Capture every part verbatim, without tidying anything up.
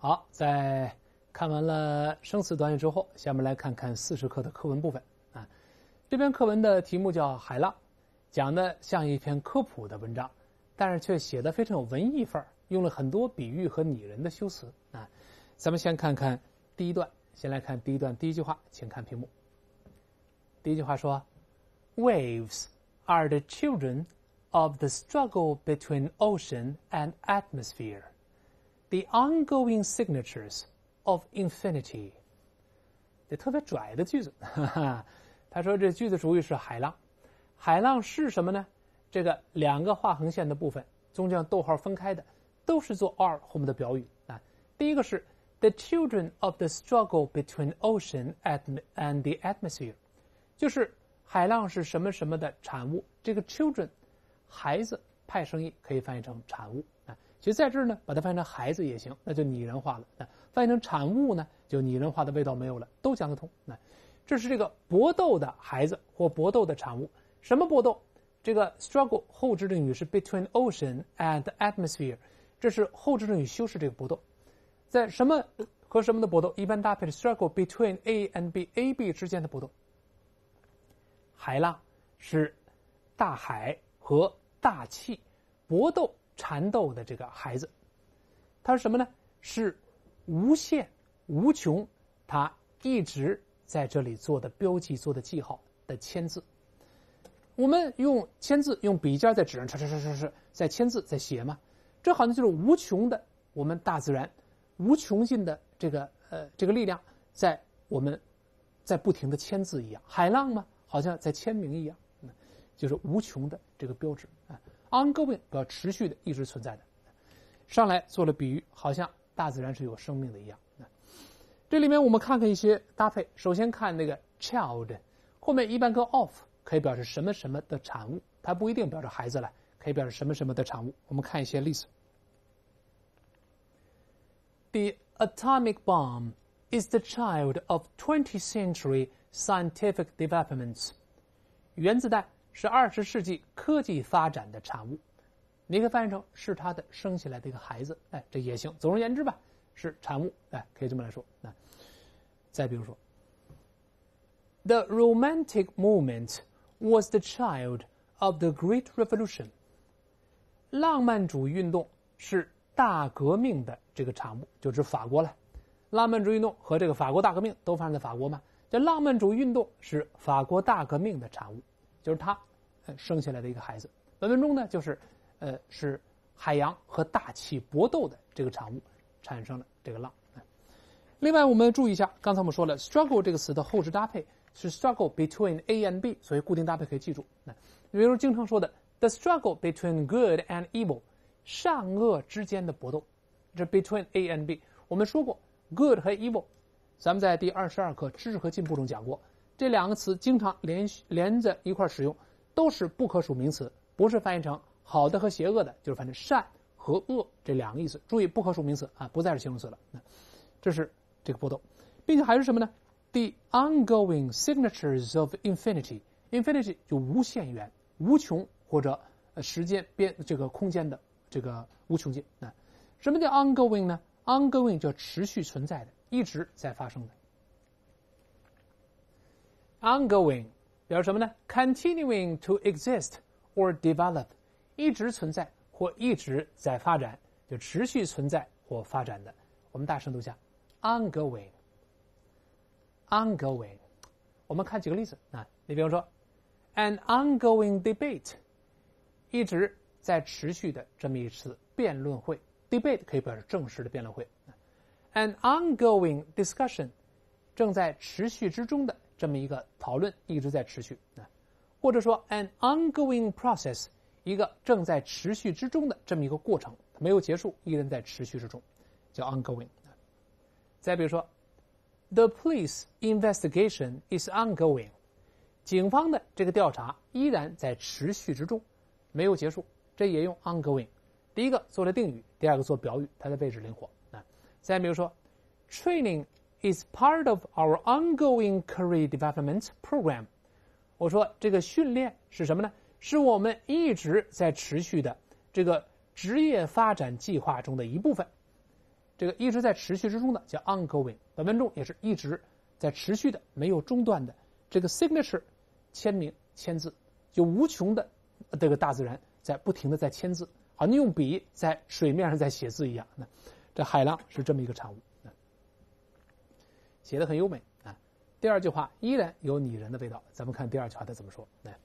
好，在看完了生词短语之后，下面来看看四十课的课文部分啊。这篇课文的题目叫《海浪》，讲的像一篇科普的文章，但是却写得非常有文艺范儿，用了很多比喻和拟人的修辞啊。咱们先看看第一段，先来看第一段第一句话，请看屏幕。第一句话说 ：Waves are the children of the struggle between ocean and atmosphere, the ongoing signatures of infinity。 这特别拽的句子，哈哈。他说这句子主语是海浪，海浪是什么呢？这个两个画横线的部分中间逗号分开的，都是做 are 后面的表语啊。第一个是 the children of the struggle between ocean and and the atmosphere， 就是海浪是什么什么的产物。这个 children 孩子派生意可以翻译成产物啊。其实在这儿呢，把它翻译成孩子也行，那就拟人化了啊。翻译成产物呢，就拟人化的味道没有了，都讲得通啊。这是这个搏斗的孩子或搏斗的产物。什么搏斗？这个 struggle 后置定语是 between ocean and atmosphere， 这是后置定语修饰这个搏斗。在什么和什么的搏斗？一般搭配的 struggle between A and B，A B 之间的搏斗。海浪是大海和大气搏斗缠斗的这个孩子，它是什么呢？是无限无穷，它一直在这里做的标记、做的记号的签字。我们用签字，用笔尖在纸上，唰唰唰唰唰，在签字，在写嘛。这好像就是无穷的我们大自然无穷尽的这个呃这个力量，在我们在不停的签字一样。海浪嘛，好像在签名一样，嗯、就是无穷的这个标志啊。ongoing 表持续的，一直存在的。上来做了比喻，好像大自然是有生命的一样。这里面我们看看一些搭配。首先看那个 child， 后面一般跟 of 可以表示什么什么的产物，它不一定表示孩子来，可以表示什么什么的产物。我们看一些例子。The atomic bomb is the child of twentieth century scientific developments。 原子弹是二十世纪科技发展的产物，你可以翻译成是他的生下来的一个孩子，哎，这也行。总而言之吧，是产物，哎，可以这么来说。那再比如说 ，The Romantic movement was the child of the Great Revolution。 浪漫主义运动是大革命的这个产物，就指法国了。浪漫主义运动和这个法国大革命都发生在法国嘛？这浪漫主义运动是法国大革命的产物，就是他生下来的一个孩子。本文中呢，就是呃是海洋和大气搏斗的这个产物产生了这个浪。另外我们注意一下，刚才我们说了 struggle 这个词的后置搭配是 struggle between A and B， 所以固定搭配可以记住。比如经常说的 the struggle between good and evil， 善恶之间的搏斗，这 between A and B。 我们说过 good 和 evil， 咱们在第二十二课知识和进步中讲过，这两个词经常连连着一块使用，都是不可数名词，不是翻译成好的和邪恶的，就是翻译成善和恶这两个意思。注意不可数名词啊，不再是形容词了。这是这个搏斗，并且还是什么呢？ The ongoing signatures of infinity， infinity 就无限远、无穷或者时间边这个空间的这个无穷尽。啊，什么叫 ongoing 呢？ ongoing 叫持续存在的，一直在发生的。ongoing 表示什么呢？ continuing to exist or develop， 一直存在或一直在发展，就持续存在或发展的。我们大声读下 ongoing ongoing。 我们看几个例子啊，你比如说 an ongoing debate， 一直在持续的这么一次辩论会。 debate 可以表示正式的辩论会。 an ongoing discussion， 正在持续之中的这么一个讨论，一直在持续。或者说 an ongoing process， 一个正在持续之中的这么一个过程，没有结束，依然在持续之中，叫 ongoing。 再比如说 the police investigation is ongoing， 警方的这个调查依然在持续之中，没有结束，这也用 ongoing。 第一个做了定语，第二个做表语，它的位置灵活。再比如说 training is part of our ongoing career development program， 我说这个训练是什么呢？是我们一直在持续的这个职业发展计划中的一部分。 这个一直在持续之中的叫 ongoing， 本文中也是一直在持续的没有中断的这个 signature 签名签字，就无穷的这个大自然在不停的在签字，好像用笔在水面上在写字一样。那这海浪是这么一个产物，写得很优美啊。第二句话依然有拟人的味道，咱们看第二句话他怎么说。来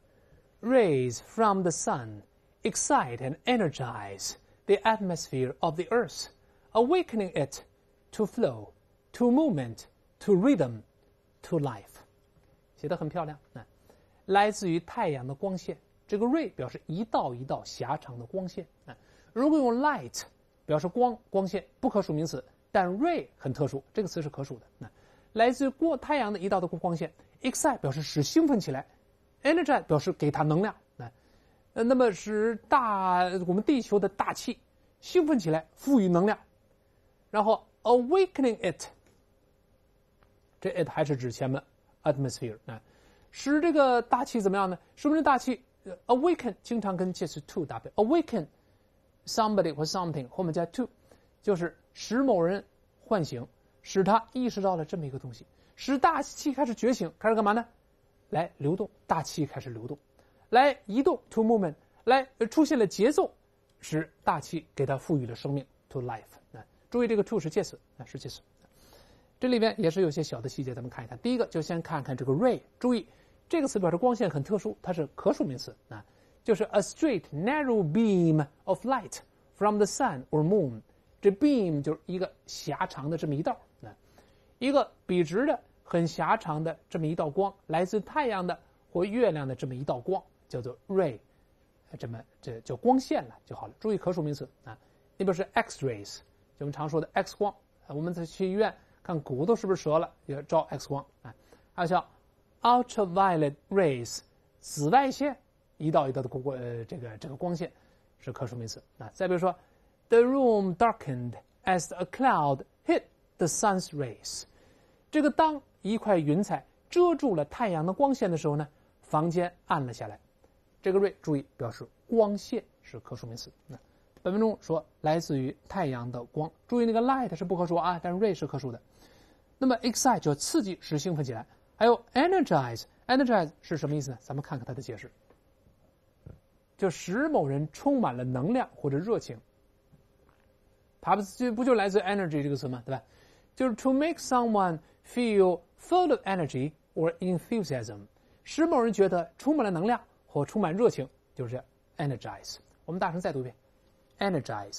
，Rays from the sun excite and energize the atmosphere of the earth, awakening it to flow, to movement, to rhythm, to life。写得很漂亮啊，来自于太阳的光线，这个 ray 表示一道一道狭长的光线啊。如果用 light 表示光光线，不可数名词，但 ray 很特殊，这个词是可数的。那来自过太阳的一道的光线 ，excite 表示使兴奋起来 ，energize 表示给它能量。呃，那么使大我们地球的大气兴奋起来，赋予能量，然后 awakening it， 这 it 还是指前面 atmosphere 啊，使这个大气怎么样呢？使我们的大气 awaken 经常跟介词 to 搭配 ，awaken somebody 或 something 后面加 to， 就是使某人唤醒，使他意识到了这么一个东西，使大气开始觉醒，开始干嘛呢？来流动，大气开始流动。来移动 to movement， 来出现了节奏，使大气给它赋予了生命 to life。注意这个 to 是介词，是介词。这里边也是有些小的细节，咱们看一看。第一个就先看看这个 ray， 注意这个词表示光线很特殊，它是可数名词啊，就是 a straight narrow beam of light from the sun or moon。这 beam 就是一个狭长的这么一道啊，一个笔直的很狭长的这么一道光，来自太阳的或月亮的这么一道光。叫做 ray， 这么这叫光线了就好了。注意可数名词啊，那边是 X-rays， 就我们常说的 X 光啊。我们在去医院看骨头是不是折了，也照 X 光啊。还有像 ultraviolet rays， 紫外线一道一道的光呃这个这个光线是可数名词啊。再比如说 ，the room darkened as a cloud hit the sun's rays， 这个当一块云彩遮住了太阳的光线的时候呢，房间暗了下来。这个 ray 注意表示光线是可数名词。那本文中说来自于太阳的光，注意那个 light 是不可数啊，但是 ray 是可数的。那么 excite 就刺激使兴奋起来，还有 energize， energize 是什么意思呢？咱们看看它的解释，就使某人充满了能量或者热情。它不就不就来自 energy 这个词吗？对吧？就是 to make someone feel full of energy or enthusiasm， 使某人觉得充满了能量或充满热情，就是 energize。我们大声再读一遍 ，energize，energize，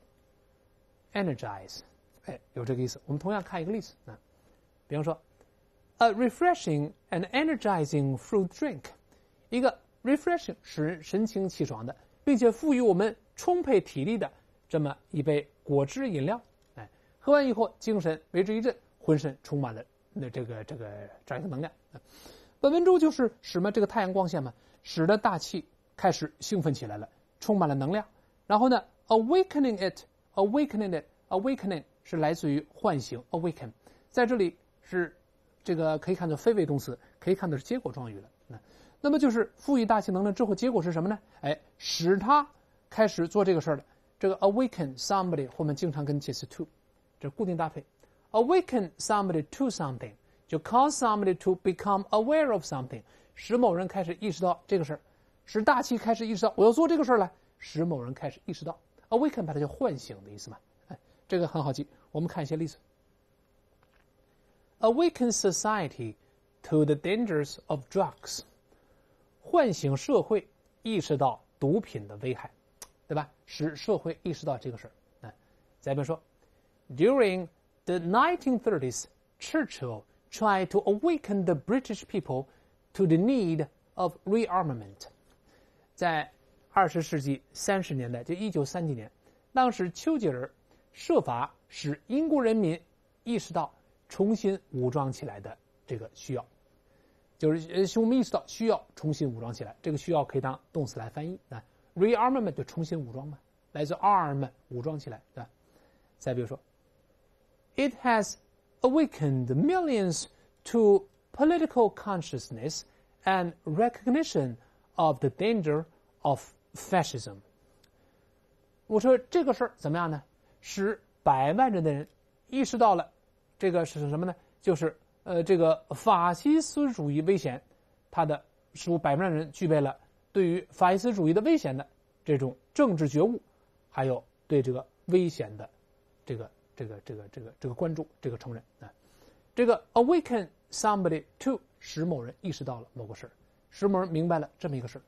哎，有这个意思。我们同样看一个例子啊，比方说 ，a refreshing and energizing fruit drink， 一个 refreshing 使人神清气爽的，并且赋予我们充沛体力的这么一杯果汁饮料，哎，喝完以后精神为之一振，浑身充满了那这个这个这样一个能量。本文中就是使么这个太阳光线嘛，使得大气开始兴奋起来了，充满了能量。然后呢 ，awakening it，awakening it，awakening 是来自于唤醒 ，awaken， 在这里是这个可以看作非谓动词，可以看作是结果状语了。那那么就是赋予大气能量之后，结果是什么呢？哎，使它开始做这个事儿了。这个 awaken somebody 后面经常跟介词 to， 这是固定搭配。awaken somebody to something， 就 cause somebody to become aware of something， 使某人开始意识到这个事儿，使大气开始意识到我要做这个事儿来，使某人开始意识到。awaken 把它叫唤醒的意思嘛，哎，这个很好记。我们看一些例子。Awaken society to the dangers of drugs， 唤醒社会意识到毒品的危害，对吧？使社会意识到这个事儿。哎，再比如说 ，During the nineteen thirties, Churchill tried to awaken the British people to the need of rearmament。在二十世纪三十年代，就一九三几年，当时丘吉尔设法使英国人民意识到重新武装起来的这个需要，就是呃，我们意识到需要重新武装起来，这个需要可以当动词来翻译啊。rearmament 就重新武装嘛，来自 arm 武装起来，对吧？再比如说 ，It has awakened millions to political consciousness and recognition of the danger of fascism。我说这个事儿怎么样呢？使百万人的人意识到了这个是什么呢？就是呃这个法西斯主义危险，它的使百万人具备了对于法西斯主义的危险的这种政治觉悟，还有对这个危险的这个这个这个这个这个关注，这个承认啊。这个 awaken somebody to 使某人意识到了某个事儿，使某人明白了这么一个事儿。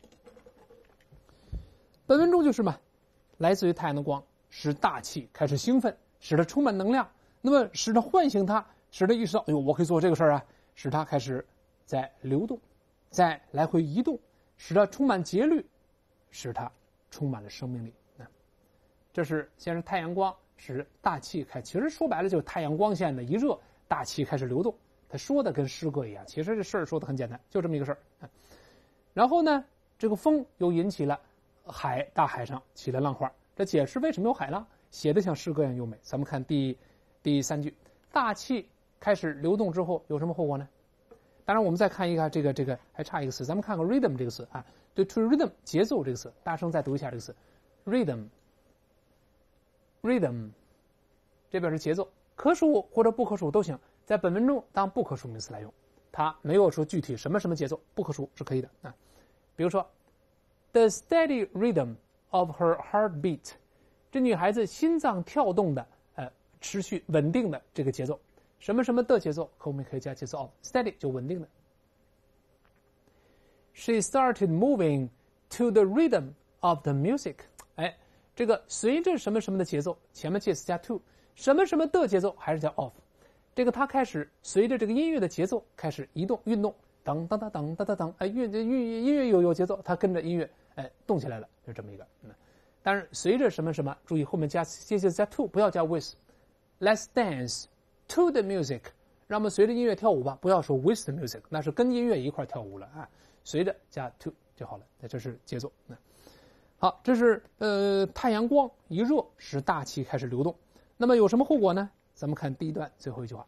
本文中就是嘛，来自于太阳的光，使大气开始兴奋，使它充满能量，那么使它唤醒它，使它意识到，哎呦，我可以做这个事儿啊，使它开始在流动，在来回移动，使它充满节律，使它充满了生命力。那这是先是太阳光使大气开，其实说白了就是太阳光线的一热，大气开始流动。他说的跟诗歌一样，其实这事儿说的很简单，就这么一个事儿。然后呢，这个风又引起了海，大海上起了浪花。这解释为什么有海浪，写的像诗歌一样优美。咱们看第第三句，大气开始流动之后有什么后果呢？当然，我们再看一个这个这个还差一个词，咱们看看 rhythm 这个词啊，对 to rhythm 节奏这个词，大声再读一下这个词 rhythm rhythm， 这表示节奏，可数或者不可数都行。在本文中当不可数名词来用，它没有说具体什么什么节奏，不可数是可以的啊。比如说 ，the steady rhythm of her heartbeat， 这女孩子心脏跳动的呃持续稳定的这个节奏，什么什么的节奏，可我们可以加节奏 of steady 就稳定的。She started moving to the rhythm of the music， 哎，这个随着什么什么的节奏，前面介词加 to， 什么什么的节奏还是叫 of。这个它开始随着这个音乐的节奏开始移动运动，当当当当当当当，哎，乐乐音乐有有节奏，它跟着音乐哎动起来了，就这么一个。嗯，但是随着什么什么，注意后面加接着加 to， 不要加 with。Let's dance to the music， 让我们随着音乐跳舞吧，不要说 with the music， 那是跟音乐一块跳舞了啊。随着加 to 就好了，那这是节奏。嗯，好，这是呃太阳光一热使大气开始流动，那么有什么后果呢？咱们看第一段最后一句话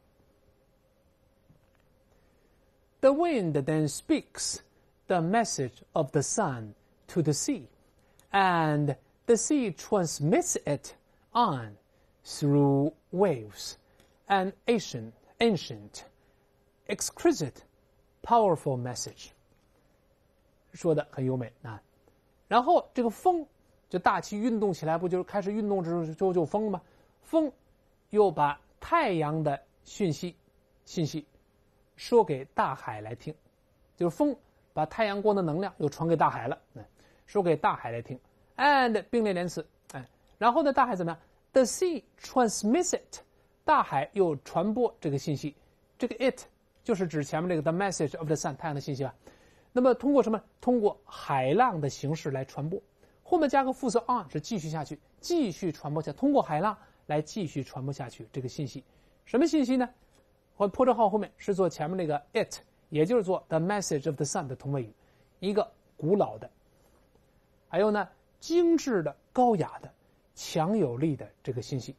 ：The wind then speaks the message of the sun to the sea, and the sea transmits it on through waves, an ancient, ancient, exquisite, powerful message。说的很优美啊。然后这个风，就大气运动起来，不就开始运动之后就就风吗？风又把太阳的讯息信息说给大海来听，就是风把太阳光的能量又传给大海了，说给大海来听。And 并列连词，哎，然后呢，大海怎么样 ？The sea transmits it， 大海又传播这个信息。这个 it 就是指前面这个 the message of the sun 太阳的信息吧。那么通过什么？通过海浪的形式来传播。后面加个副词 on 是继续下去，继续传播下，通过海浪来继续传播下去这个信息。什么信息呢？或破折号后面是做前面那个 it， 也就是做 the message of the sun 的同位语，一个古老的，还有呢精致的、高雅的、强有力的这个信息。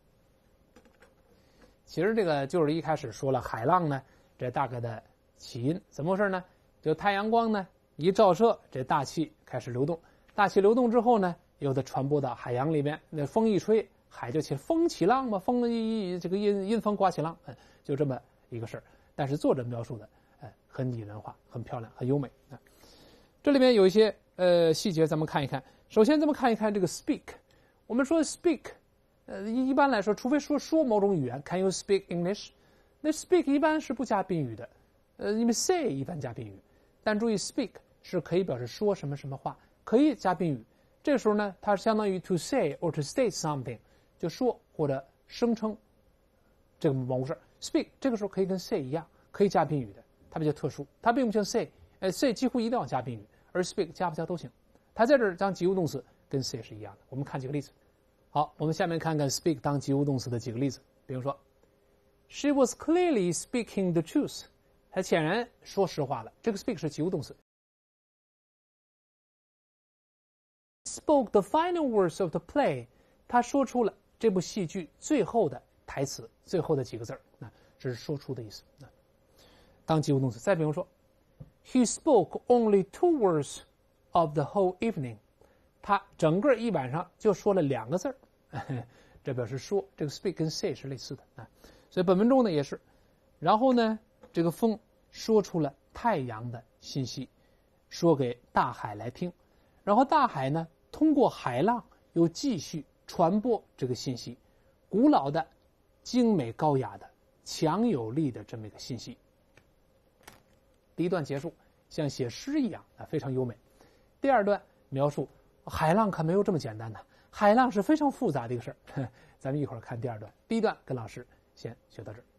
其实这个就是一开始说了海浪呢，这大概的起因怎么回事呢？就太阳光呢一照射，这大气开始流动，大气流动之后呢，有的传播到海洋里面，那风一吹，海就起风起浪嘛，风一这个阴阴风刮起浪，嗯，就这么一个事儿。但是作者描述的，哎，很拟人化，很漂亮，很优美啊。这里面有一些呃细节，咱们看一看。首先，咱们看一看这个 speak。我们说 speak， 呃，一般来说，除非说说某种语言 ，Can you speak English？ 那 speak 一般是不加宾语的，呃，因为 say 一般加宾语。但注意 speak 是可以表示说什么什么话，可以加宾语。这时候呢，它相当于 to say or to state something， 就说或者声称这个某事。speak 这个时候可以跟 say 一样，可以加宾语的，它比较特殊，它并不像 say， 呃 say 几乎一定要加宾语，而 speak 加不加都行。它在这儿当及物动词，跟 say 是一样的。我们看几个例子。好，我们下面看看 speak 当及物动词的几个例子。比如说 ，She was clearly speaking the truth。她显然说实话了。这个 speak 是及物动词。Spoke the final words of the play， 他说出了这部戏剧最后的台词，最后的几个字儿，那这是说出的意思。那当及物动词。再比如说 ，He spoke only two words of the whole evening， 他整个一晚上就说了两个字儿， 这表示说，这个 speak 跟 say 是类似的啊。所以本文中呢也是，然后呢这个风说出了太阳的信息，说给大海来听，然后大海呢通过海浪又继续传播这个信息，古老的、精美高雅的、强有力的这么一个信息。第一段结束，像写诗一样啊，非常优美。第二段描述海浪可没有这么简单的，海浪是非常复杂的一个事儿。咱们一会儿看第二段。第一段跟老师先学到这儿。